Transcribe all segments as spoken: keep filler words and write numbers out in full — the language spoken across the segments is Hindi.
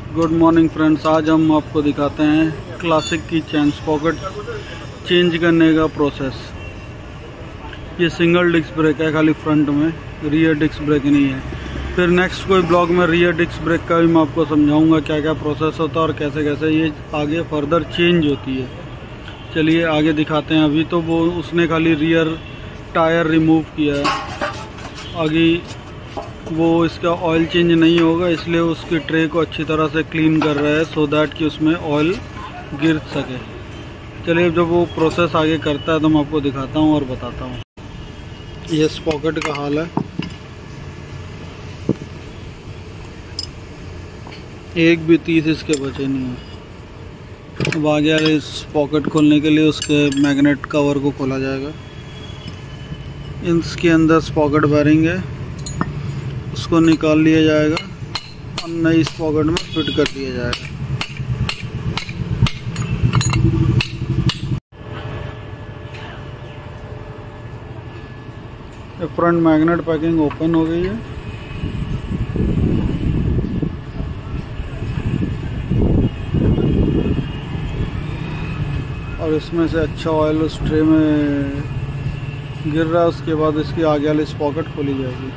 गुड मॉर्निंग फ्रेंड्स, आज हम आपको दिखाते हैं क्लासिक की चेन स्पॉकेट चेंज करने का प्रोसेस। ये सिंगल डिस्क ब्रेक है खाली फ्रंट में, रियर डिस्क ब्रेक नहीं है। फिर नेक्स्ट कोई ब्लॉग में रियर डिस्क ब्रेक का भी मैं आपको समझाऊंगा क्या क्या प्रोसेस होता है और कैसे कैसे ये आगे फर्दर चेंज होती है। चलिए आगे दिखाते हैं। अभी तो वो उसने खाली रियर टायर रिमूव किया है, आगे वो इसका ऑयल चेंज नहीं होगा, इसलिए उसकी ट्रे को अच्छी तरह से क्लीन कर रहा है सो दैट कि उसमें ऑयल गिर सके। चलिए जब वो प्रोसेस आगे करता है तो मैं आपको दिखाता हूँ और बताता हूँ। ये स्पॉकेट का हाल है, एक भी तीस इसके बचे नहीं है। अब आगे वाले इस पॉकेट खोलने के लिए उसके मैग्नेट कवर को खोला जाएगा। इसके अंदर स्पॉकेट बेरिंग है, उसको निकाल लिया जाएगा और नई इस पॉकेट में फिट कर दिया जाएगा। फ्रंट मैग्नेट पैकिंग ओपन हो गई है। और इसमें से अच्छा ऑयल उस ट्रे में गिर रहा है। उसके बाद इसकी आगे वाली पॉकेट खोली जाएगी।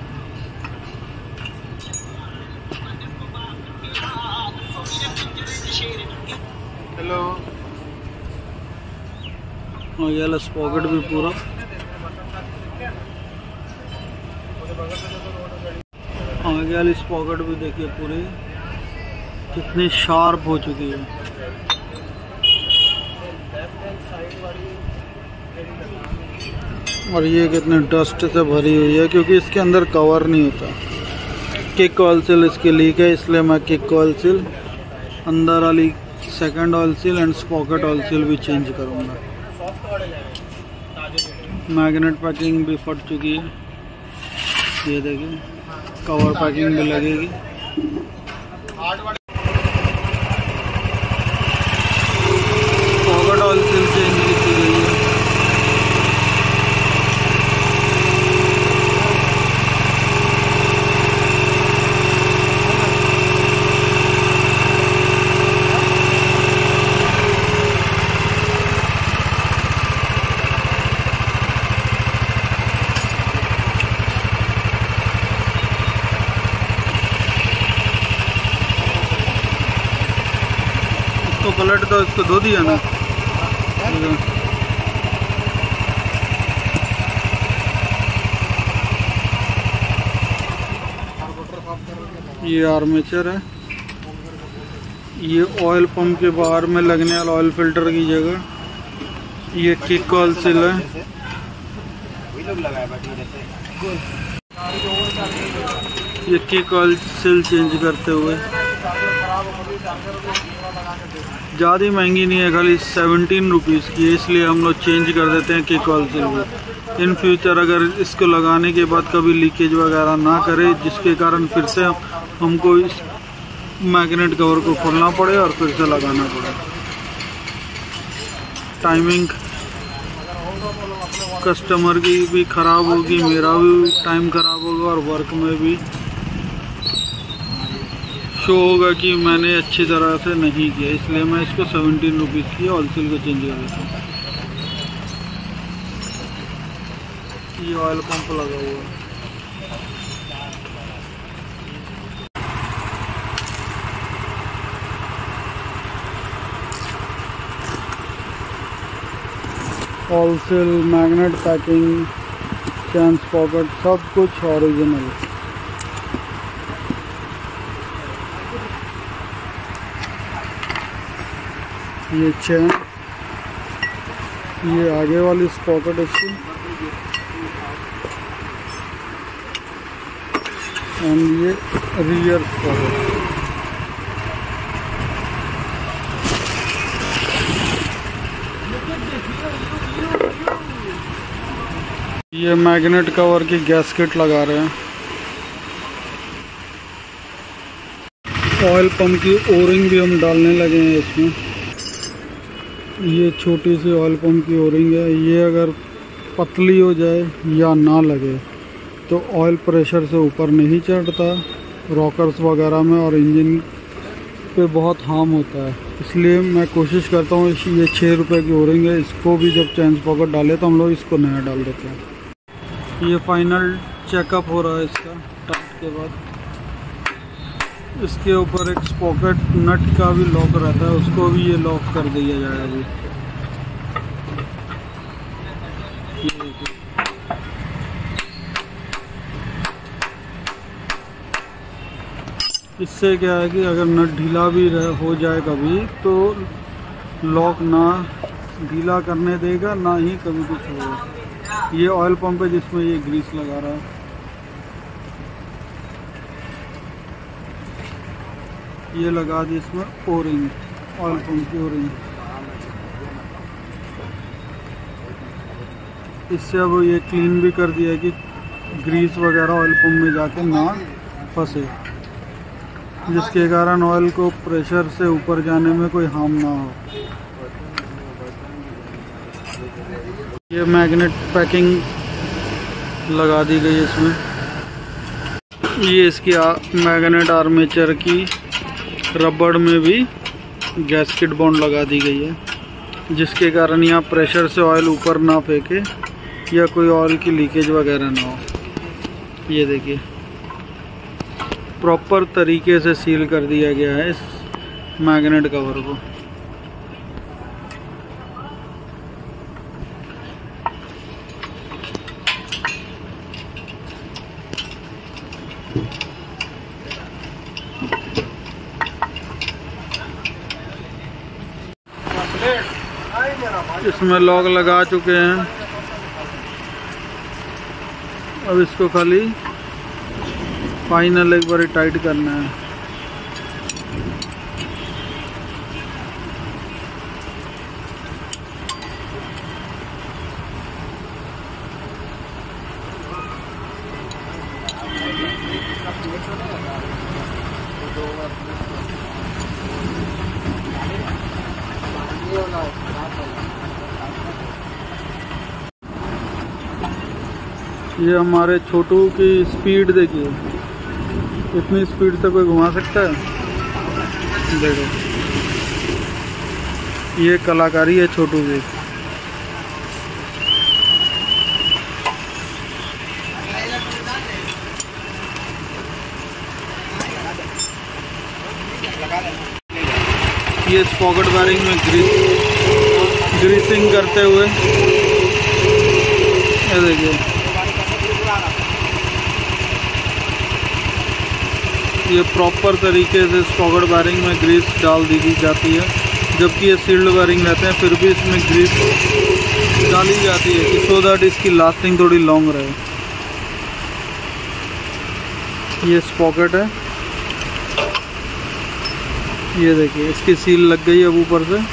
हेलो, आगे वाला पॉकेट भी पूरा, आगे वाली पॉकेट भी देखिए पूरी कितनी शार्प हो चुकी है। और ये कितने डस्ट से भरी हुई है क्योंकि इसके अंदर कवर नहीं होता। किक ऑयल सील इसकी लीक है, इसलिए मैं किक ऑयल सील, अंदर वाली second oil seal and sprocket oil seal भी चेंज करूँगा। मैग्नेट पैकिंग भी फट चुकी है, ये देखिए कवर पैकिंग भी लगेगी। स्पॉकेट ऑयल सील चेंज की गई है। तो पलट दो, इसको धो दिया ना। ये आर्मेचर है, ये ऑयल पंप के बाहर में लगने वाला ऑयल फिल्टर की जगह ये किक ऑयल सील है। ये किक ऑयल सील चेंज करते हुए ज़्यादा महंगी नहीं है, खाली सेवनटीन रुपीज़ की है, इसलिए हम लोग चेंज कर देते हैं किक ऑयल सील में। इन फ्यूचर अगर इसको लगाने के बाद कभी लीकेज वगैरह ना करे, जिसके कारण फिर से हमको इस मैग्नेट कवर को खोलना पड़े और फिर से लगाना पड़े। टाइमिंग कस्टमर की भी ख़राब होगी, मेरा भी टाइम ख़राब होगा और वर्क में भी शो होगा कि मैंने अच्छी तरह से नहीं किया, इसलिए मैं इसको सेवनटीन रुपीज़ की ऑयल सील को चेंज कर देता हूँ। ये ऑयल पंप लगा हुआ है। Oil seal, magnet packing, chain sprocket, सब कुछ ओरिजिनल। ये चेन, ये आगे वाली पॉकेट इसकी, एंड ये रियर पॉकेट। ये मैग्नेट कवर की गैस्केट लगा रहे हैं। ऑयल पंप की ओरिंग भी हम डालने लगे हैं इसमें। ये छोटी सी ऑयल पंप की ओरिंग है, ये अगर पतली हो जाए या ना लगे तो ऑयल प्रेशर से ऊपर नहीं चढ़ता रॉकर्स वगैरह में और इंजन पे बहुत हार्म होता है, इसलिए मैं कोशिश करता हूँ ये छः रुपये की ओरिंग है, इसको भी जब चेन स्पॉकेट डाले तो हम लोग इसको नया डाल देते हैं। ये फाइनल चेकअप हो रहा है इसका टाइट के बाद। इसके ऊपर एक स्पॉकेट नट का भी लॉक रहता है, उसको भी ये लॉक कर दिया जाएगा अभी। ये देखिए, इससे क्या है कि अगर नट ढीला भी हो जाए कभी तो लॉक ना ढीला करने देगा, ना ही कभी कुछ होगा। ये ऑयल पंप है जिसमें ये ग्रीस लगा रहा है। ये लगा दी इसमें ओरिंग, ऑयल पंप की ओरिंग। इससे अब ये क्लीन भी कर दिया कि ग्रीस वगैरह ऑयल पंप में जाके ना फंसे, जिसके कारण ऑयल को प्रेशर से ऊपर जाने में कोई हार्म ना हो। ये मैग्नेट पैकिंग लगा दी गई है इसमें। ये इसकी मैग्नेट आर्मेचर की रबड़ में भी गैस्केट बॉन्ड लगा दी गई है, जिसके कारण यहाँ प्रेशर से ऑयल ऊपर ना फेंके या कोई ऑयल की लीकेज वगैरह ना हो। ये देखिए, प्रॉपर तरीके से सील कर दिया गया है इस मैग्नेट कवर को। इसमें लॉक लगा चुके हैं, अब इसको खाली फाइनल एक बार टाइट करना है। ये हमारे छोटू की स्पीड देखिए, इतनी स्पीड से कोई घुमा सकता है। देखो, ये कलाकारी है छोटू की। ये स्पॉकेट वायरिंग में ग्रीस ग्रीसिंग करते हुए, ये देखिए, ये प्रॉपर तरीके से स्पॉकेट वायरिंग में ग्रीस डाल दी जाती है, जबकि ये सील्ड वायरिंग रहते हैं फिर भी इसमें ग्रीस डाली जाती है कि सो दैट इसकी लास्टिंग थोड़ी लॉन्ग रहे। ये स्पॉकेट है, ये देखिए इसकी सील लग गई है अब ऊपर से।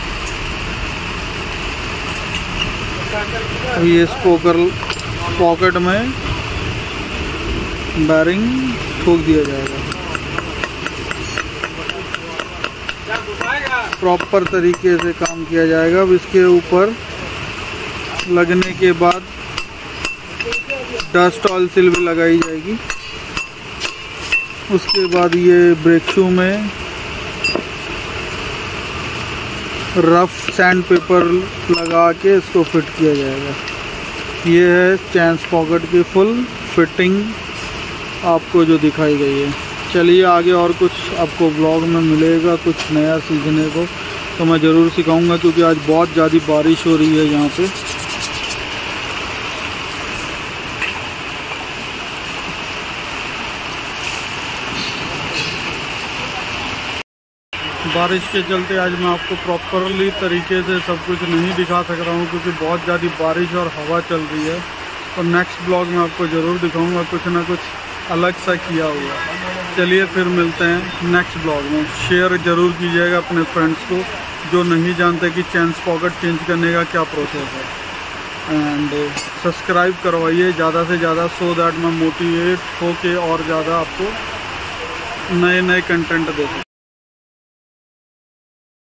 ये स्पोकर पॉकेट में बैरिंग ठोक दिया जाएगा। प्रॉपर तरीके से काम किया जाएगा। अब इसके ऊपर लगने के बाद डस्ट ऑयल सील भी लगाई जाएगी। उसके बाद ये ब्रेक शू में रफ सैंड पेपर लगा के इसको फिट किया जाएगा। ये है चैन स्पॉकेट की फुल फिटिंग आपको जो दिखाई गई है। चलिए आगे और कुछ आपको ब्लॉग में मिलेगा, कुछ नया सीखने को तो मैं ज़रूर सिखाऊंगा, क्योंकि आज बहुत ज़्यादा बारिश हो रही है यहाँ पे। बारिश के चलते आज मैं आपको प्रॉपरली तरीके से सब कुछ नहीं दिखा सक रहा हूँ, क्योंकि बहुत ज़्यादा बारिश और हवा चल रही है। और नेक्स्ट ब्लॉग में आपको ज़रूर दिखाऊंगा कुछ ना कुछ अलग सा किया हुआ। चलिए फिर मिलते हैं नेक्स्ट ब्लॉग में। शेयर ज़रूर कीजिएगा अपने फ्रेंड्स को जो नहीं जानते कि चेन स्पॉकेट चेंज करने का क्या प्रोसेस है। एंड सब्सक्राइब करवाइए ज़्यादा से ज़्यादा, सो दैट मैं मोटिवेट होके और ज़्यादा आपको नए नए कंटेंट दे सकूँ।